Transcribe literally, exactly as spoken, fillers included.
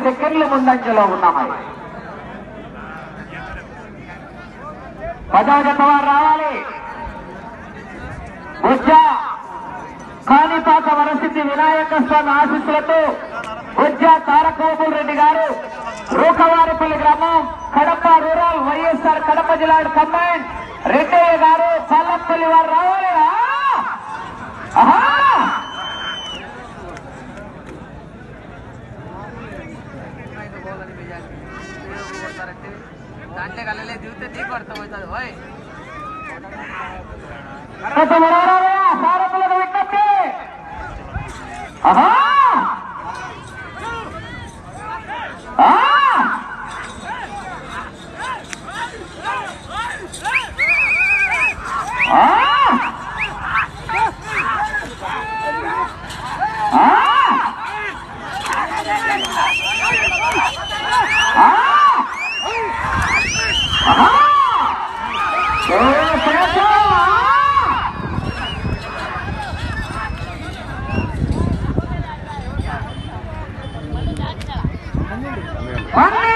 సెకండ్లు ముందంజలో ఉన్నామని. పదవ జత వారు రావాలి. బుజ్జా కాణిపాక వరసిద్ధి వినాయక స్వామి ఆశీస్సులతో బుజ్జా తారకబాబుల్ రెడ్డి గారు రూకవారిపల్లి గ్రామం కడప రూరల్ వైఎస్ఆర్ కడప జిల్లా కంబైన్ రెడ్డయ్య గారు పల్లపల్లి వారు రావాలి. దాంట్లో కళ్ళలే దిగితే నీకు అర్థమవుతుంది. ఓయ్ సారథులకు విజ్ఞప్తి. ఆహా పన్నెండు